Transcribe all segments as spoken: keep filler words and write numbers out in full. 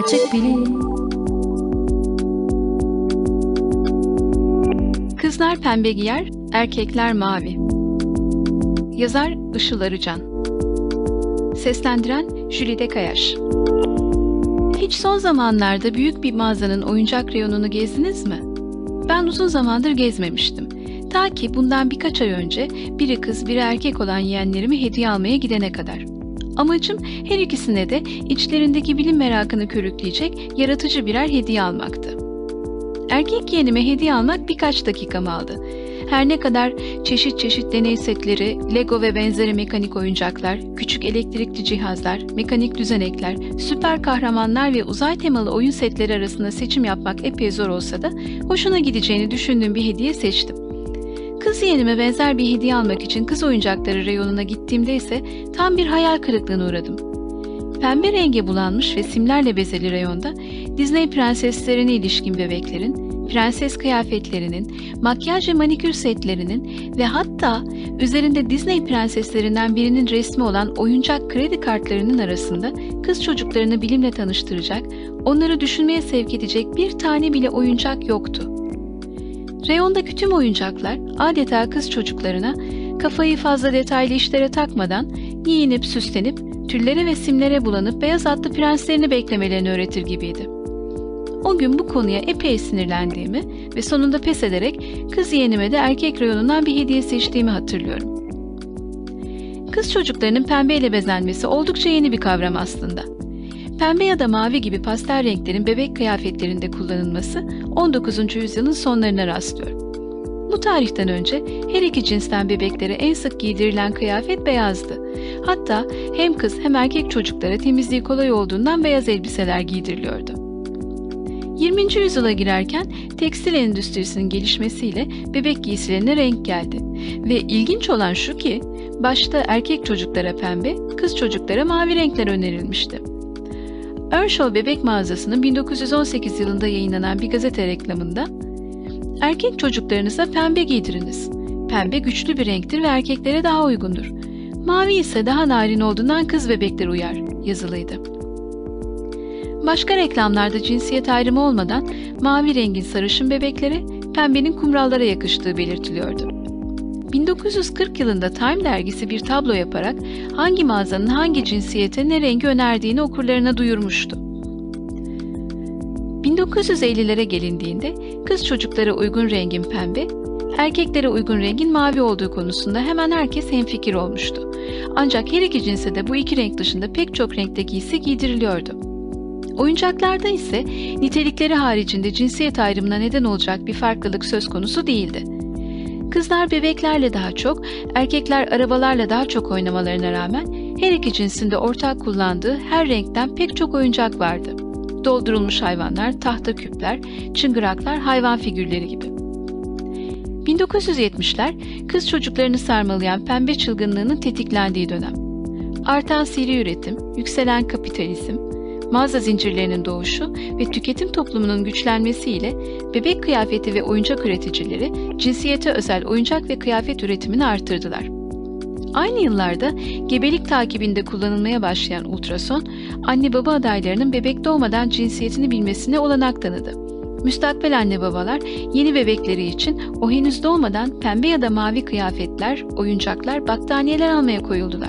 Açık Bilim. Kızlar pembe giyer, erkekler mavi. Yazar Işıl Arıcan. Seslendiren Jülide Kayaş. Hiç son zamanlarda büyük bir mağazanın oyuncak reyonunu gezdiniz mi? Ben uzun zamandır gezmemiştim. Ta ki bundan birkaç ay önce biri kız biri erkek olan yeğenlerimi hediye almaya gidene kadar. Amacım her ikisine de içlerindeki bilim merakını körükleyecek yaratıcı birer hediye almaktı. Erkek yeğenime hediye almak birkaç dakikamı aldı. Her ne kadar çeşit çeşit deney setleri, Lego ve benzeri mekanik oyuncaklar, küçük elektrikli cihazlar, mekanik düzenekler, süper kahramanlar ve uzay temalı oyun setleri arasında seçim yapmak epey zor olsa da hoşuna gideceğini düşündüğüm bir hediye seçtim. Kız yeğenime benzer bir hediye almak için kız oyuncakları reyonuna gittiğimde ise tam bir hayal kırıklığına uğradım. Pembe renge bulanmış ve simlerle bezeli reyonda Disney prenseslerine ilişkin bebeklerin, prenses kıyafetlerinin, makyaj ve manikür setlerinin ve hatta üzerinde Disney prenseslerinden birinin resmi olan oyuncak kredi kartlarının arasında kız çocuklarını bilimle tanıştıracak, onları düşünmeye sevk edecek bir tane bile oyuncak yoktu. Reyondaki tüm oyuncaklar adeta kız çocuklarına kafayı fazla detaylı işlere takmadan giyinip süslenip tüllere ve simlere bulanıp beyaz atlı prenslerini beklemelerini öğretir gibiydi. O gün bu konuya epey sinirlendiğimi ve sonunda pes ederek kız yeğenime de erkek reyonundan bir hediye seçtiğimi hatırlıyorum. Kız çocuklarının pembeyle bezenmesi oldukça yeni bir kavram aslında. Pembe ya da mavi gibi pastel renklerin bebek kıyafetlerinde kullanılması on dokuzuncu yüzyılın sonlarına rastlıyor. Bu tarihten önce her iki cinsten bebeklere en sık giydirilen kıyafet beyazdı. Hatta hem kız hem erkek çocuklara temizliği kolay olduğundan beyaz elbiseler giydiriliyordu. yirminci yüzyıla girerken tekstil endüstrisinin gelişmesiyle bebek giysilerine renk geldi. Ve ilginç olan şu ki, başta erkek çocuklara pembe, kız çocuklara mavi renkler önerilmişti. Earnshaw Bebek Mağazası'nın bin dokuz yüz on sekiz yılında yayınlanan bir gazete reklamında "Erkek çocuklarınıza pembe giydiriniz. Pembe güçlü bir renktir ve erkeklere daha uygundur. Mavi ise daha narin olduğundan kız bebekler uyar" yazılıydı. Başka reklamlarda cinsiyet ayrımı olmadan mavi rengin sarışın bebeklere, pembenin kumrallara yakıştığı belirtiliyordu. bin dokuz yüz kırk yılında Time dergisi bir tablo yaparak hangi mağazanın hangi cinsiyete ne rengi önerdiğini okurlarına duyurmuştu. bin dokuz yüz ellilere gelindiğinde kız çocuklara uygun rengin pembe, erkeklere uygun rengin mavi olduğu konusunda hemen herkes hemfikir olmuştu. Ancak her iki cinse de bu iki renk dışında pek çok renkte giysi giydiriliyordu. Oyuncaklarda ise nitelikleri haricinde cinsiyet ayrımına neden olacak bir farklılık söz konusu değildi. Kızlar bebeklerle daha çok, erkekler arabalarla daha çok oynamalarına rağmen her iki cinsinde ortak kullandığı her renkten pek çok oyuncak vardı. Doldurulmuş hayvanlar, tahta küpler, çıngıraklar, hayvan figürleri gibi. bin dokuz yüz yetmişler kız çocuklarını sarmalayan pembe çılgınlığının tetiklendiği dönem. Artan seri üretim, yükselen kapitalizm, mağaza zincirlerinin doğuşu ve tüketim toplumunun güçlenmesiyle bebek kıyafeti ve oyuncak üreticileri cinsiyete özel oyuncak ve kıyafet üretimini artırdılar. Aynı yıllarda gebelik takibinde kullanılmaya başlayan ultrason, anne baba adaylarının bebek doğmadan cinsiyetini bilmesine olanak tanıdı. Müstakbel anne babalar yeni bebekleri için o henüz doğmadan pembe ya da mavi kıyafetler, oyuncaklar, battaniyeler almaya koyuldular.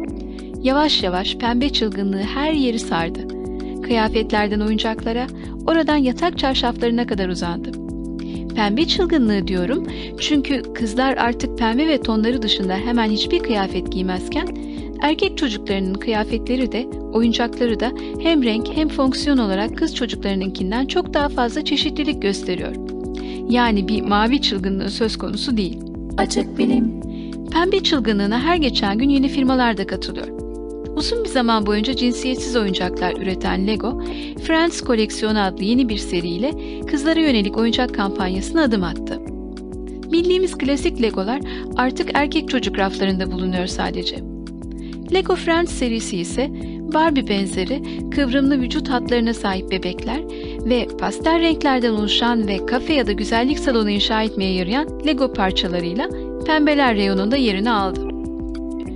Yavaş yavaş pembe çılgınlığı her yeri sardı. Kıyafetlerden oyuncaklara, oradan yatak çarşaflarına kadar uzandı. Pembe çılgınlığı diyorum çünkü kızlar artık pembe ve tonları dışında hemen hiçbir kıyafet giymezken, erkek çocuklarının kıyafetleri de, oyuncakları da hem renk hem fonksiyon olarak kız çocuklarınınkinden çok daha fazla çeşitlilik gösteriyor. Yani bir mavi çılgınlığı söz konusu değil. Açık Bilim. Pembe çılgınlığına her geçen gün yeni firmalar da katılıyor. Uzun bir zaman boyunca cinsiyetsiz oyuncaklar üreten Lego, Friends koleksiyonu adlı yeni bir seriyle kızlara yönelik oyuncak kampanyasına adım attı. Bildiğimiz klasik Legolar artık erkek çocuk raflarında bulunuyor sadece. Lego Friends serisi ise Barbie benzeri kıvrımlı vücut hatlarına sahip bebekler ve pastel renklerden oluşan ve kafe ya da güzellik salonu inşa etmeye yarayan Lego parçalarıyla pembeler reyonunda yerini aldı.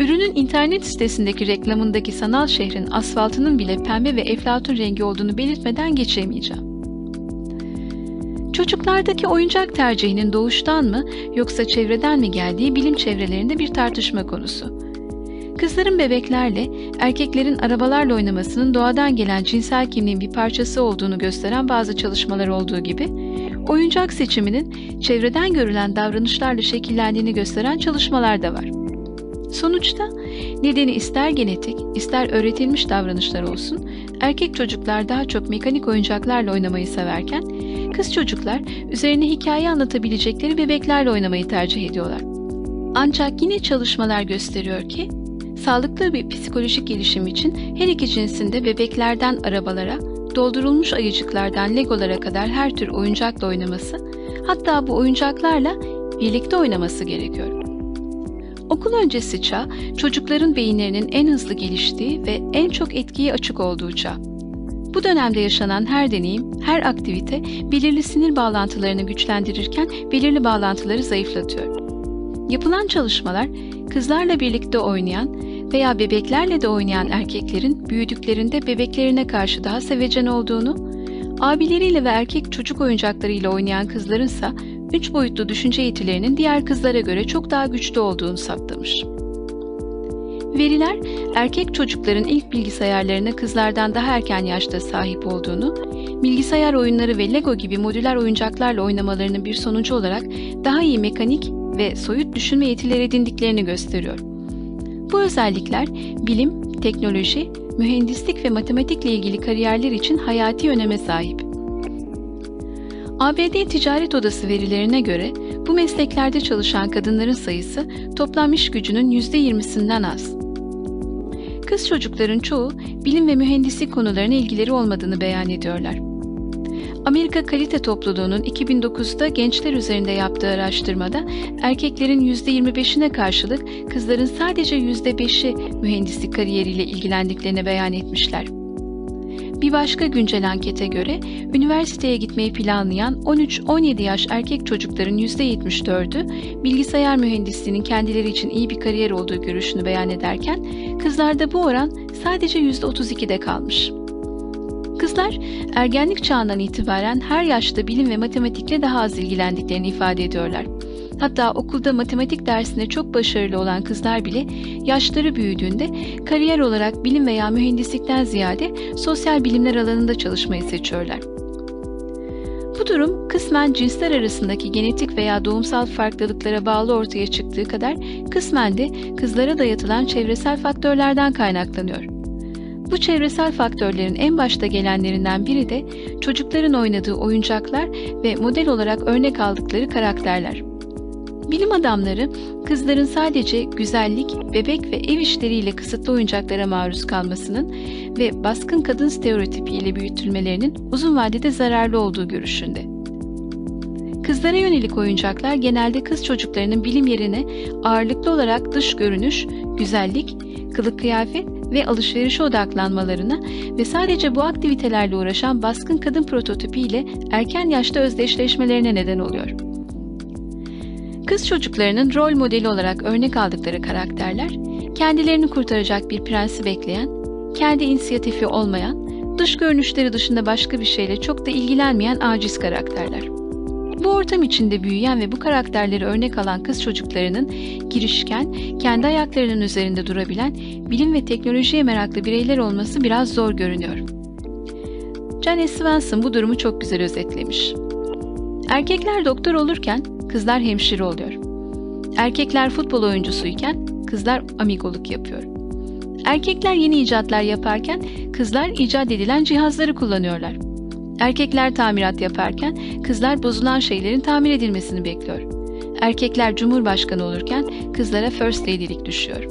Ürünün internet sitesindeki reklamındaki sanal şehrin asfaltının bile pembe ve eflatun rengi olduğunu belirtmeden geçemeyeceğim. Çocuklardaki oyuncak tercihinin doğuştan mı yoksa çevreden mi geldiği bilim çevrelerinde bir tartışma konusu. Kızların bebeklerle, erkeklerin arabalarla oynamasının doğadan gelen cinsel kimliğin bir parçası olduğunu gösteren bazı çalışmalar olduğu gibi, oyuncak seçiminin çevreden görülen davranışlarla şekillendiğini gösteren çalışmalar da var. Sonuçta nedeni ister genetik, ister öğretilmiş davranışlar olsun, erkek çocuklar daha çok mekanik oyuncaklarla oynamayı severken, kız çocuklar üzerine hikaye anlatabilecekleri bebeklerle oynamayı tercih ediyorlar. Ancak yine çalışmalar gösteriyor ki, sağlıklı bir psikolojik gelişim için her iki cinsinde bebeklerden arabalara, doldurulmuş ayıcıklardan legolara kadar her tür oyuncakla oynaması, hatta bu oyuncaklarla birlikte oynaması gerekiyor. Okul öncesi çağ, çocukların beyinlerinin en hızlı geliştiği ve en çok etkiye açık olduğu çağ. Bu dönemde yaşanan her deneyim, her aktivite belirli sinir bağlantılarını güçlendirirken belirli bağlantıları zayıflatıyor. Yapılan çalışmalar, kızlarla birlikte oynayan veya bebeklerle de oynayan erkeklerin büyüdüklerinde bebeklerine karşı daha sevecen olduğunu, abileriyle ve erkek çocuk oyuncaklarıyla oynayan kızlarınsa üç boyutlu düşünce yetilerinin diğer kızlara göre çok daha güçlü olduğunu saptamış. Veriler, erkek çocukların ilk bilgisayarlarına kızlardan daha erken yaşta sahip olduğunu, bilgisayar oyunları ve Lego gibi modüler oyuncaklarla oynamalarının bir sonucu olarak daha iyi mekanik ve soyut düşünme yetileri edindiklerini gösteriyor. Bu özellikler bilim, teknoloji, mühendislik ve matematikle ilgili kariyerler için hayati öneme sahip. A B D Ticaret Odası verilerine göre bu mesleklerde çalışan kadınların sayısı toplam iş gücünün yüzde yirmisinden az. Kız çocukların çoğu bilim ve mühendislik konularına ilgileri olmadığını beyan ediyorlar. Amerika Kalite Topluluğu'nun iki bin dokuzda gençler üzerinde yaptığı araştırmada erkeklerin yüzde yirmi beşine karşılık kızların sadece yüzde beşi mühendislik kariyeriyle ilgilendiklerini beyan etmişler. Bir başka güncel ankete göre üniversiteye gitmeyi planlayan on üç on yedi yaş erkek çocukların yüzde yetmiş dördü bilgisayar mühendisliğinin kendileri için iyi bir kariyer olduğu görüşünü beyan ederken kızlarda bu oran sadece yüzde otuz ikide kalmış. Kızlar ergenlik çağından itibaren her yaşta bilim ve matematikle daha az ilgilendiklerini ifade ediyorlar. Hatta okulda matematik dersinde çok başarılı olan kızlar bile yaşları büyüdüğünde kariyer olarak bilim veya mühendislikten ziyade sosyal bilimler alanında çalışmayı seçiyorlar. Bu durum kısmen cinsler arasındaki genetik veya doğumsal farklılıklara bağlı ortaya çıktığı kadar kısmen de kızlara dayatılan çevresel faktörlerden kaynaklanıyor. Bu çevresel faktörlerin en başta gelenlerinden biri de çocukların oynadığı oyuncaklar ve model olarak örnek aldıkları karakterler. Bilim adamları, kızların sadece güzellik, bebek ve ev işleriyle kısıtlı oyuncaklara maruz kalmasının ve baskın kadın stereotipiyle büyütülmelerinin uzun vadede zararlı olduğu görüşünde. Kızlara yönelik oyuncaklar genelde kız çocuklarının bilim yerine ağırlıklı olarak dış görünüş, güzellik, kılık kıyafet ve alışverişe odaklanmalarına ve sadece bu aktivitelerle uğraşan baskın kadın prototipiyle erken yaşta özdeşleşmelerine neden oluyor. Kız çocuklarının rol modeli olarak örnek aldıkları karakterler, kendilerini kurtaracak bir prensi bekleyen, kendi inisiyatifi olmayan, dış görünüşleri dışında başka bir şeyle çok da ilgilenmeyen aciz karakterler. Bu ortam içinde büyüyen ve bu karakterleri örnek alan kız çocuklarının girişken, kendi ayaklarının üzerinde durabilen, bilim ve teknolojiye meraklı bireyler olması biraz zor görünüyor. Janet Swenson bu durumu çok güzel özetlemiş. Erkekler doktor olurken kızlar hemşire oluyor. Erkekler futbol oyuncusuyken kızlar amigoluk yapıyor. Erkekler yeni icatlar yaparken kızlar icat edilen cihazları kullanıyorlar. Erkekler tamirat yaparken kızlar bozulan şeylerin tamir edilmesini bekliyor. Erkekler cumhurbaşkanı olurken kızlara first lady'lik düşüyor.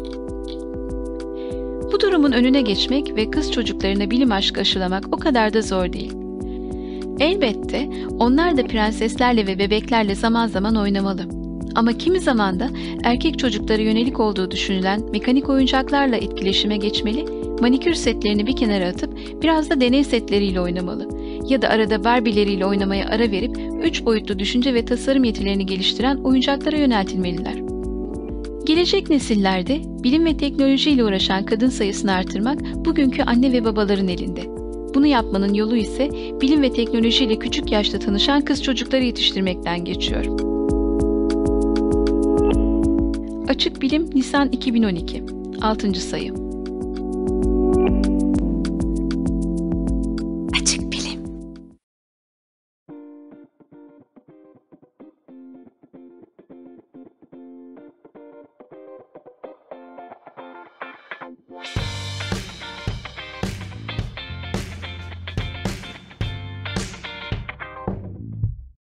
Bu durumun önüne geçmek ve kız çocuklarına bilim aşkı aşılamak o kadar da zor değil. Elbette onlar da prenseslerle ve bebeklerle zaman zaman oynamalı. Ama kimi zaman da erkek çocuklara yönelik olduğu düşünülen mekanik oyuncaklarla etkileşime geçmeli, manikür setlerini bir kenara atıp biraz da deney setleriyle oynamalı ya da arada Barbie'leriyle oynamaya ara verip üç boyutlu düşünce ve tasarım yetilerini geliştiren oyuncaklara yöneltilmeliler. Gelecek nesillerde bilim ve teknolojiyle uğraşan kadın sayısını artırmak bugünkü anne ve babaların elinde. Bunu yapmanın yolu ise bilim ve teknolojiyle küçük yaşta tanışan kız çocukları yetiştirmekten geçiyor. Açık Bilim Nisan iki bin on iki altıncı sayı